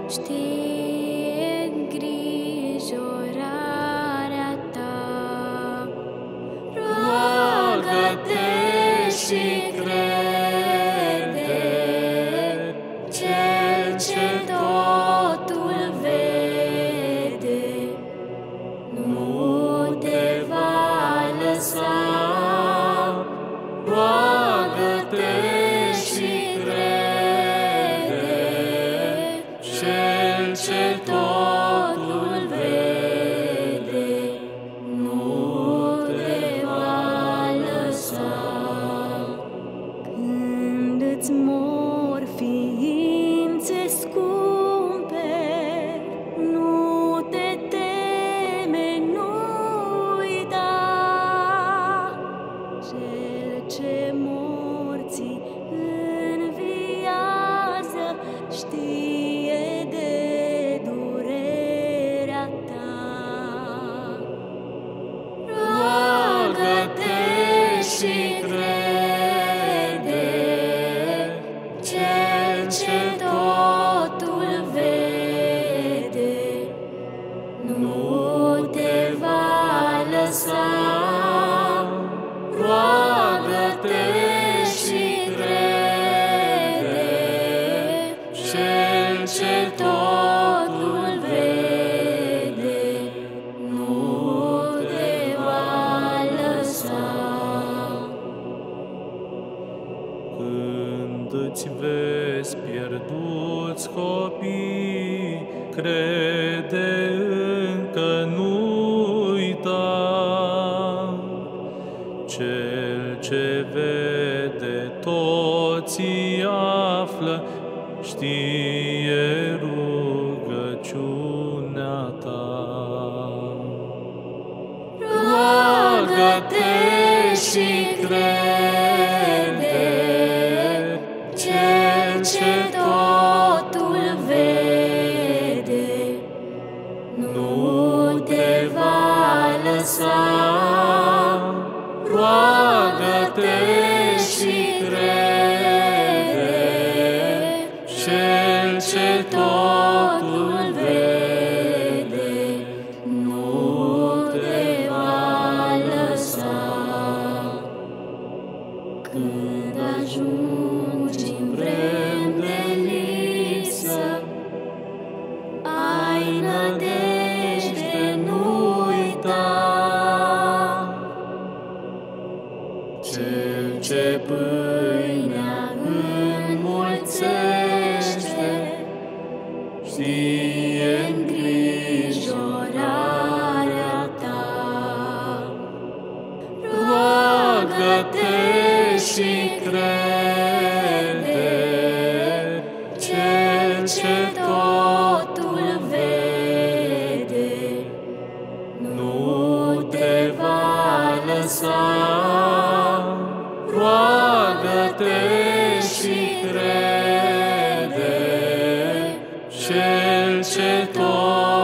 știe îngrijorarea ta. Roagă-te și crede, Cel ce totul vede nu te va lăsa. Roagă-te și crede, Cel ce totul vede nu te va lăsa. Când îți mor ființe scumpe, nu te teme, nu uita. Cel ce morții înviază știe de durerea ta. Roagă-te și crede, Cel ce totul vede nu te va lăsa. Roagă-te și crede, Cel ce totul vede nu te va lăsa. Când îți vezi pierduți copii, crede încă, nu uita. Cel ce vede toții află, știe rugăciunea ta. Roagă-te și crede, Cel ce totul vede nu te va lăsa. Roagă-te și crede, Cel ce totul vede nu te va lăsa. Când ajungi în vrem de lipsă, ai nădejde, nu uita. Cel ce pâinea înmulțește, știe îngrijorarea ta. Roagă-te și crede, Cel ce totul vede nu te va lăsa. Roagă-te și crede, Cel ce totul